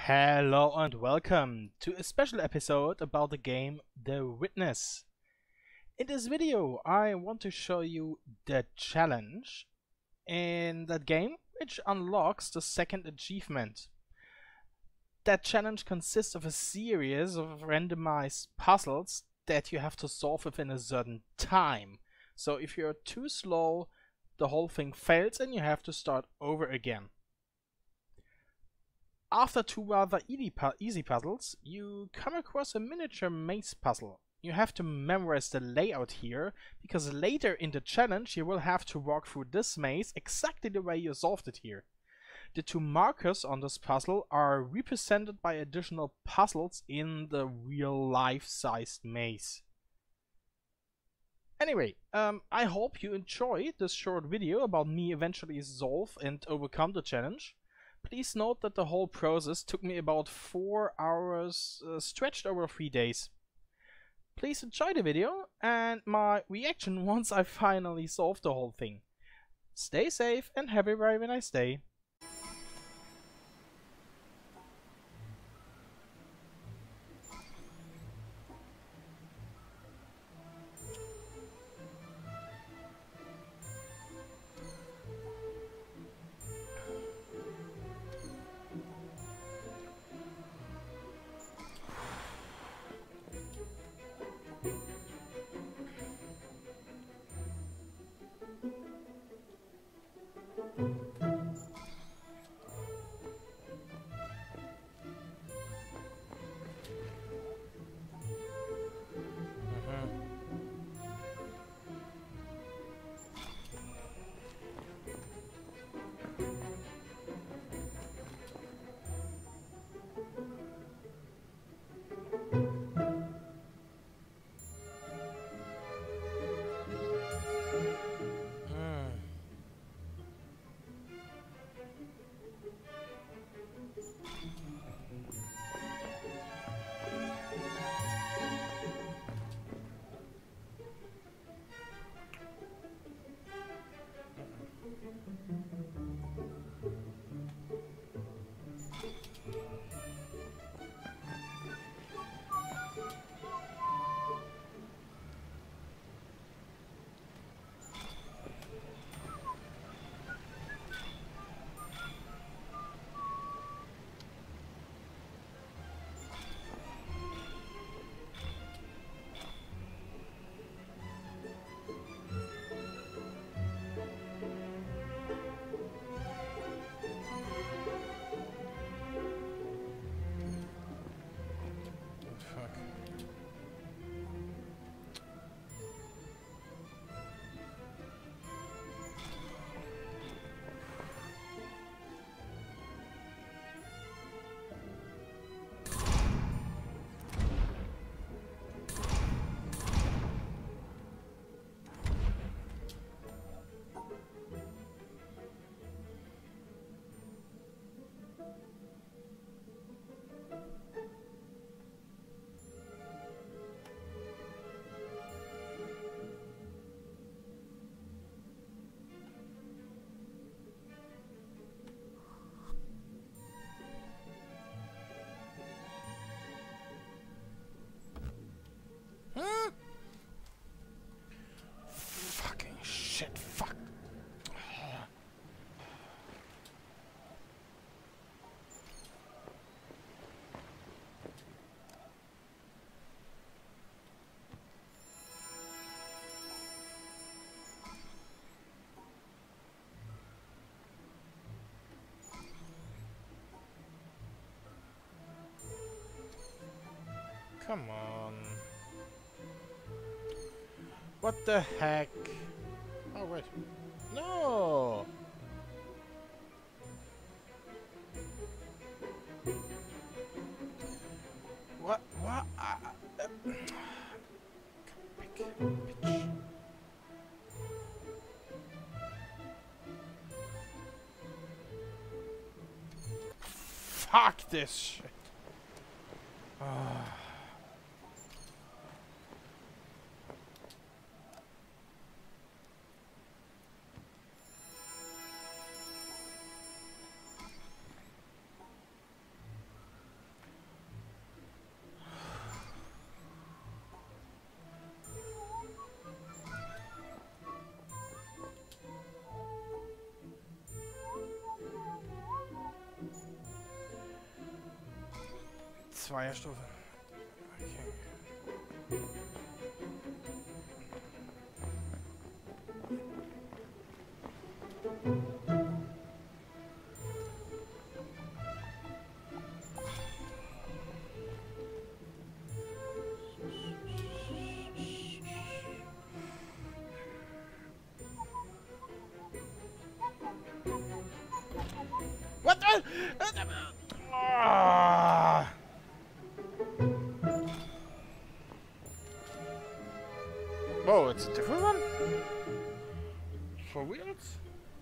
Hello and welcome to a special episode about the game The Witness. In this video I want to show you the challenge in that game which unlocks the second achievement. That challenge consists of a series of randomized puzzles that you have to solve within a certain time. So if you're too slow, the whole thing fails and you have to start over again. After two rather easy puzzles, you come across a miniature maze puzzle. You have to memorize the layout here, because later in the challenge you will have to walk through this maze exactly the way you solved it here. The two markers on this puzzle are represented by additional puzzles in the real life-sized maze. Anyway, I hope you enjoy this short video about me eventually solve and overcome the challenge. Please note that the whole process took me about 4 hours stretched over 3 days. Please enjoy the video and my reaction once I finally solved the whole thing. Stay safe and have a very nice day. Fucking shit, fuck. Come on. What the heck? Oh, wait. No! What? What? Bitch. Fuck this shit. Zweierstufe. Okay. What? Ah! Whoa, it's a different one? For wheels?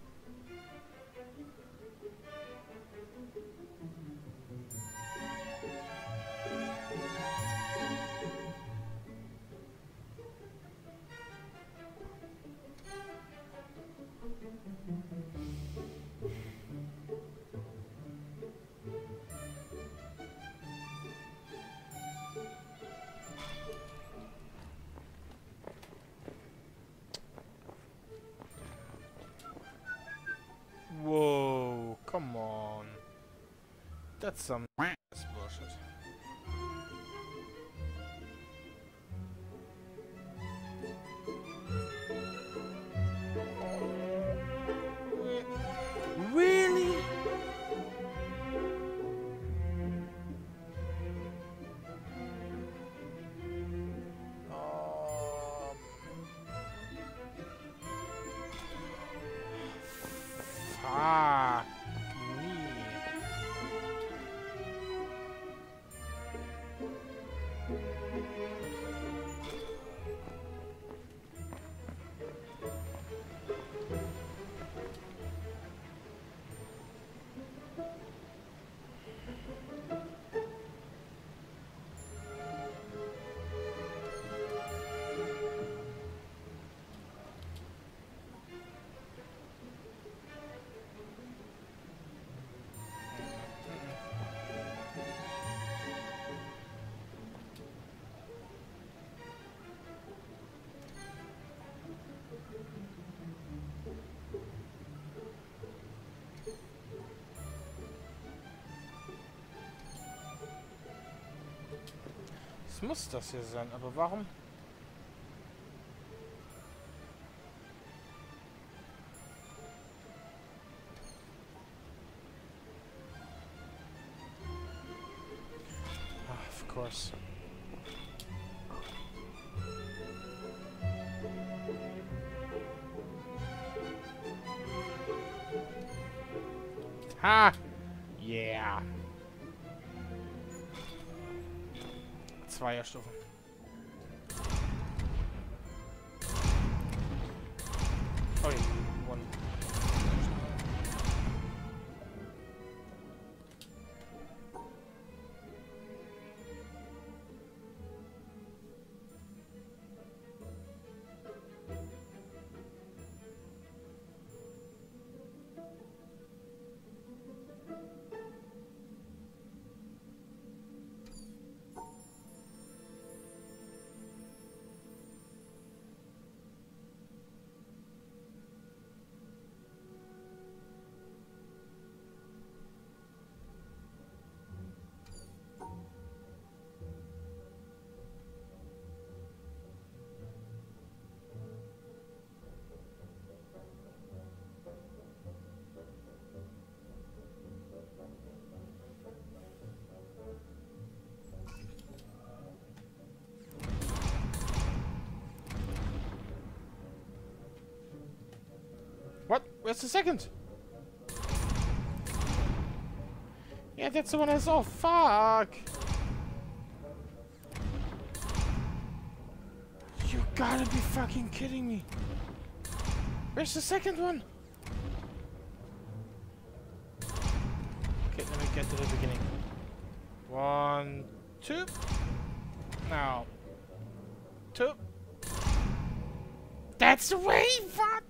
Whoa, come on. That's some bullshit. Really? Fuck me. Es muss das hier sein, aber warum? Ah, of course. Ha! Yeah. Zweierstufen. Oh, one. What? Where's the second? Yeah, that's the one I saw. Fuck! You gotta be fucking kidding me. Where's the second one? Okay, let me get to the beginning. 1, 2. Now. 2. That's the way! What?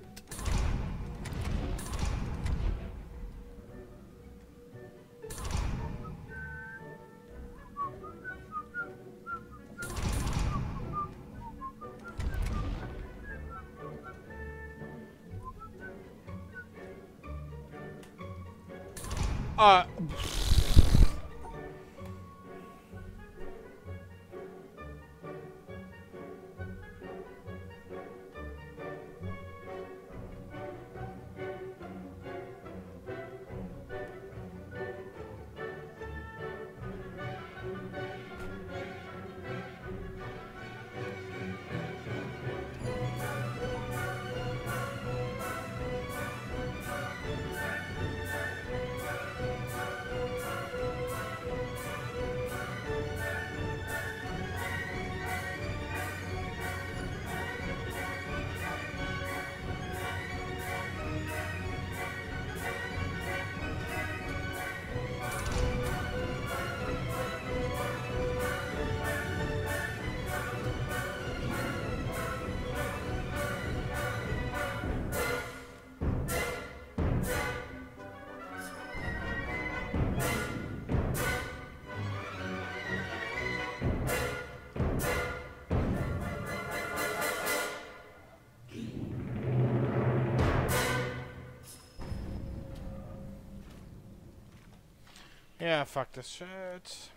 Yeah, fuck this shit.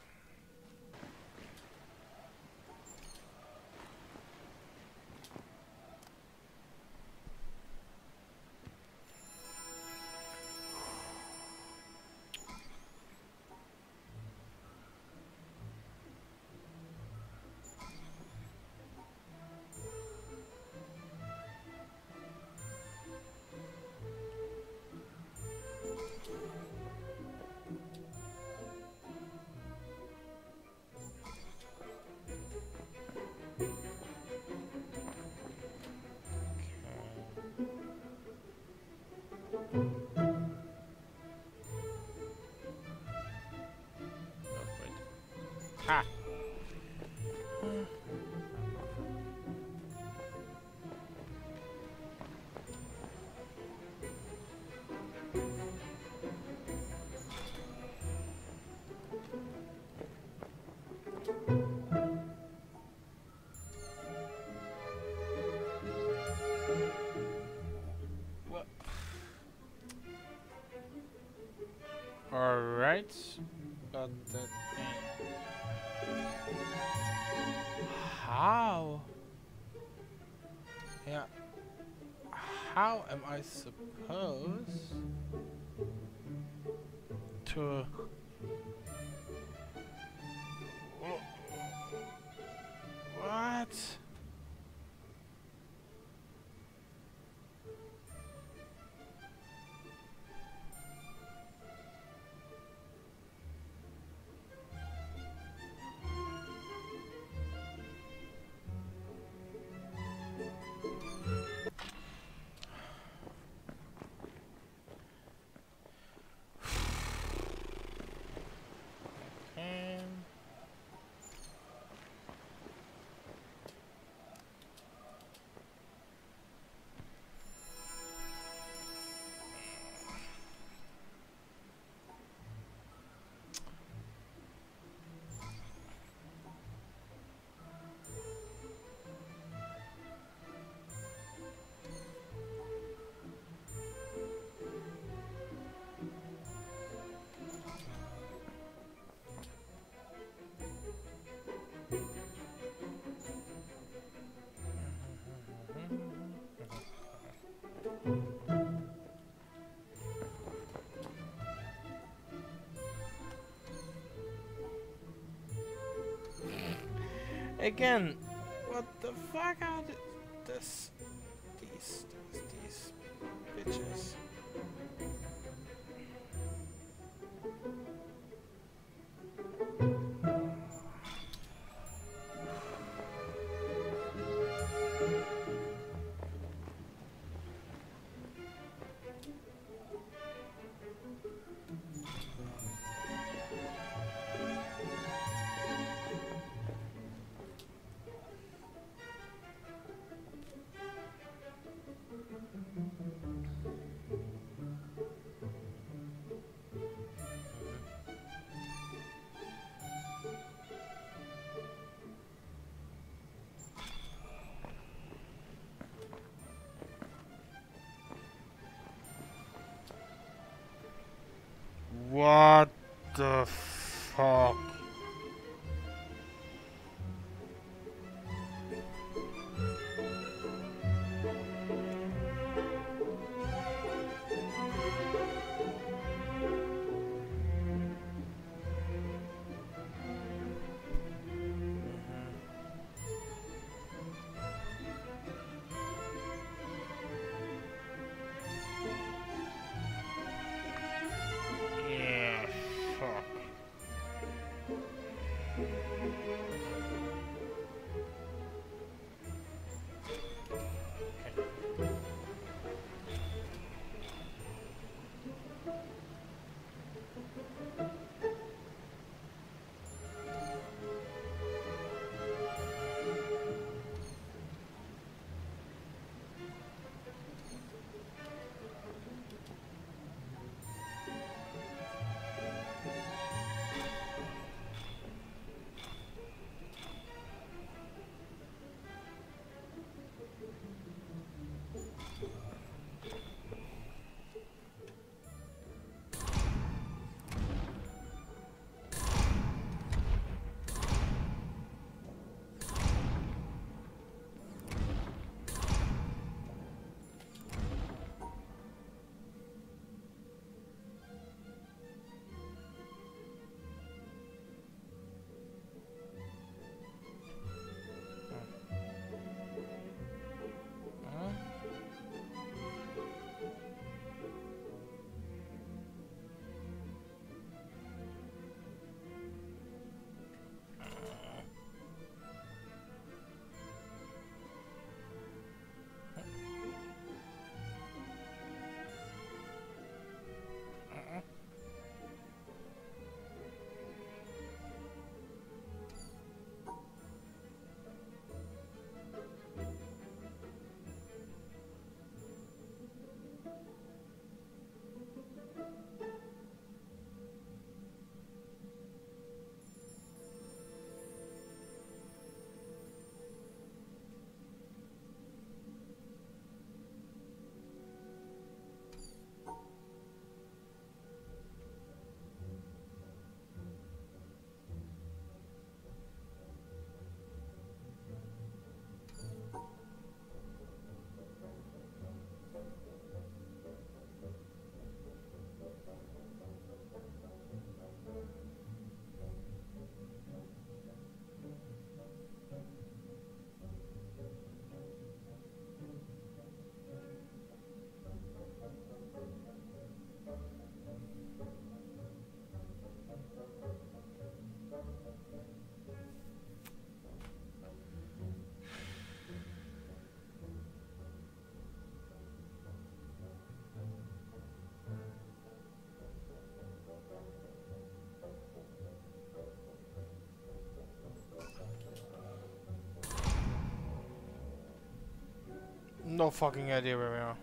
Oh, wait. Ha! What? Alright. But that how? Yeah. How am I supposed to... What? And again, what the fuck are these bitches? What the fuck? Yeah, fuck. no fucking idea where we are.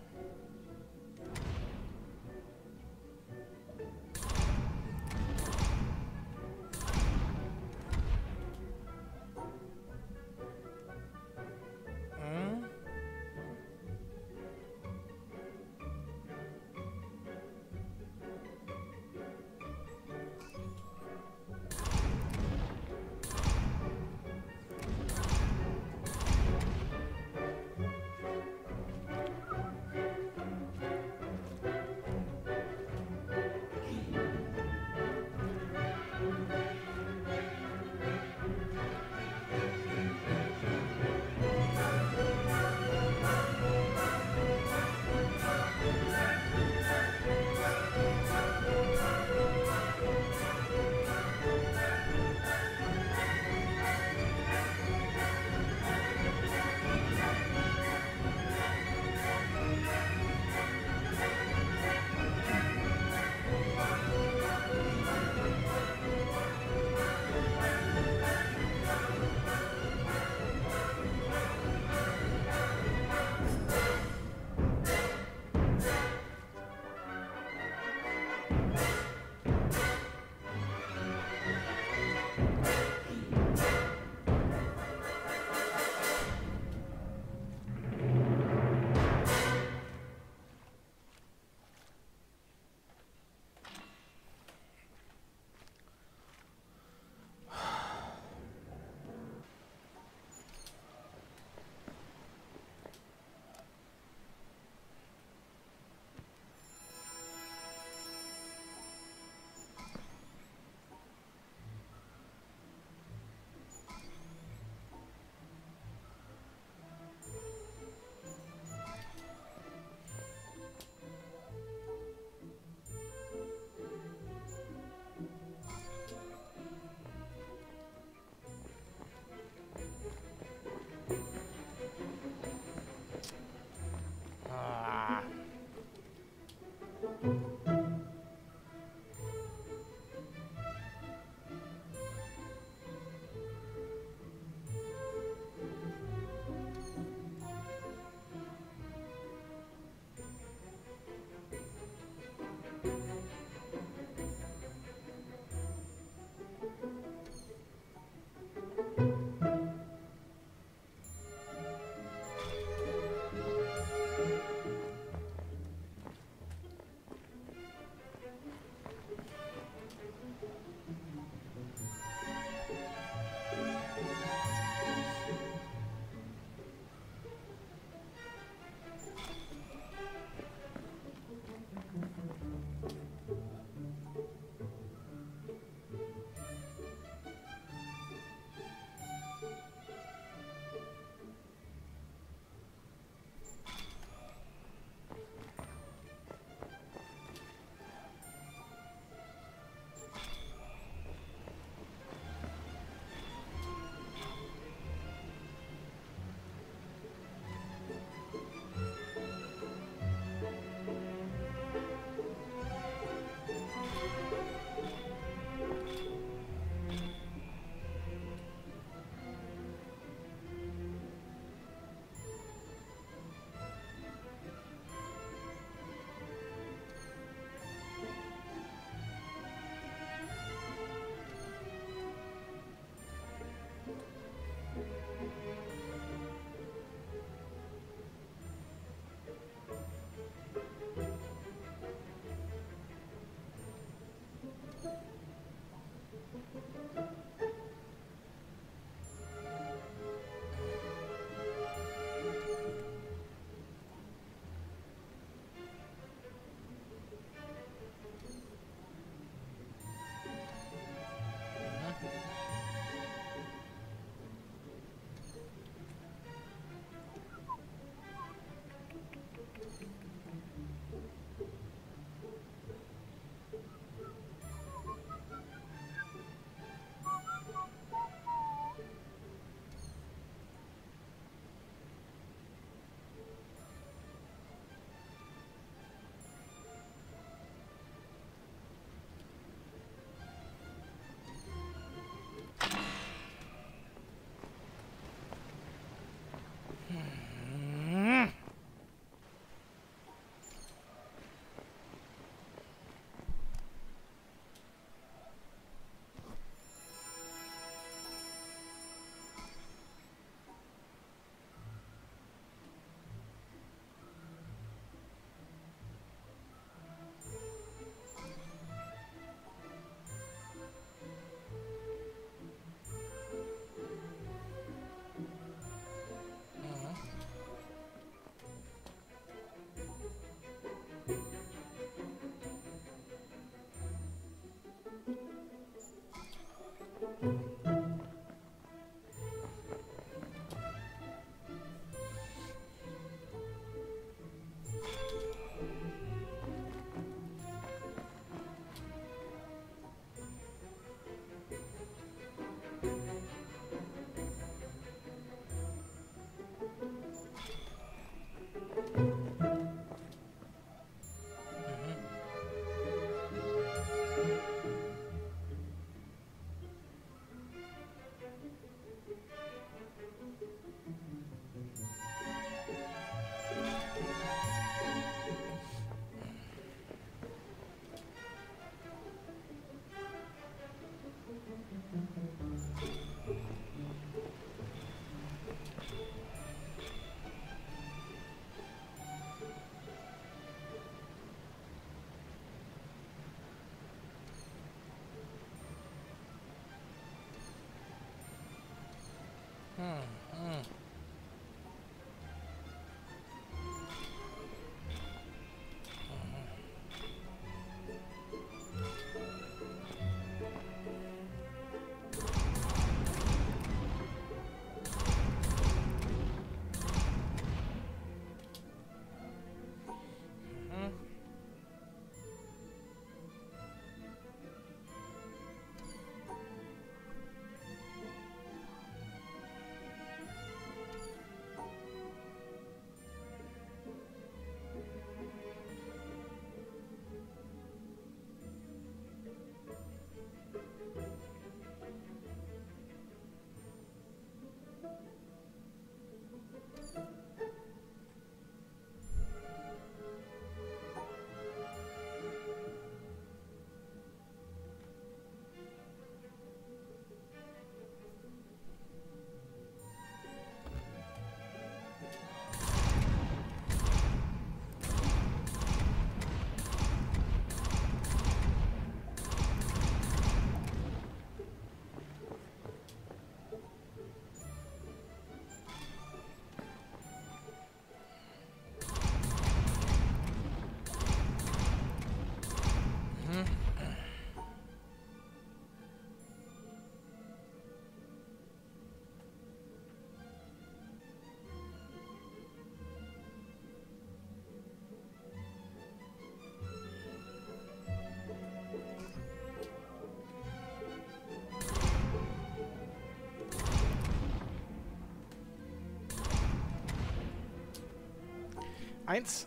Eins.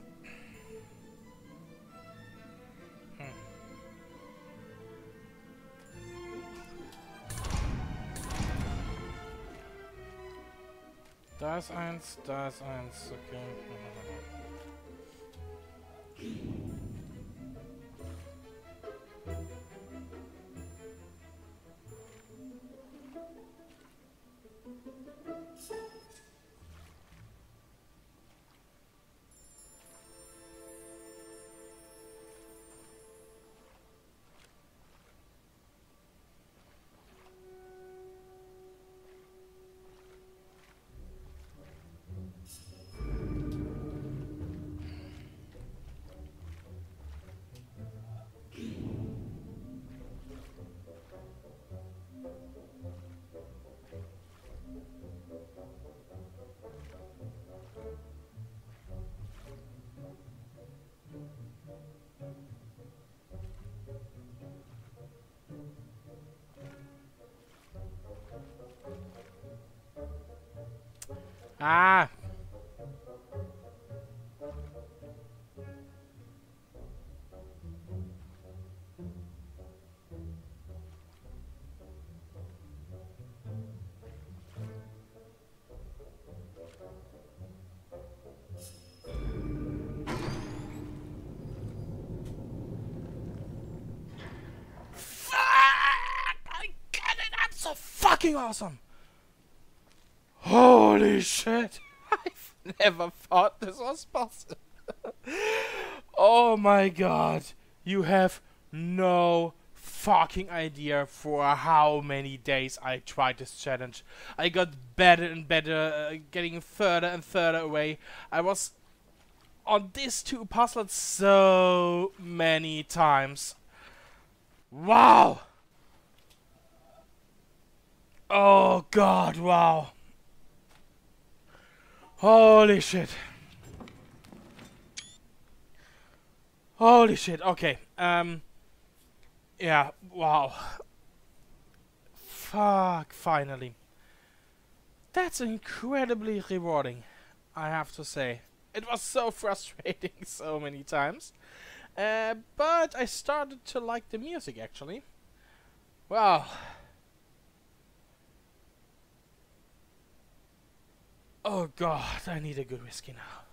Da ist eins, okay. Ah! Fuck! I got it! I'm so fucking awesome! Holy shit! I've never thought this was possible. Oh my god. You have no fucking idea for how many days I tried this challenge. I got better and better, getting further and further away. I was on these two puzzles so many times. Wow! Oh god, wow. Holy shit. Holy shit, okay. Yeah, wow. Fuck, finally. That's incredibly rewarding, I have to say. It was so frustrating so many times. But I started to like the music, actually. Wow. Oh god, I need a good whiskey now.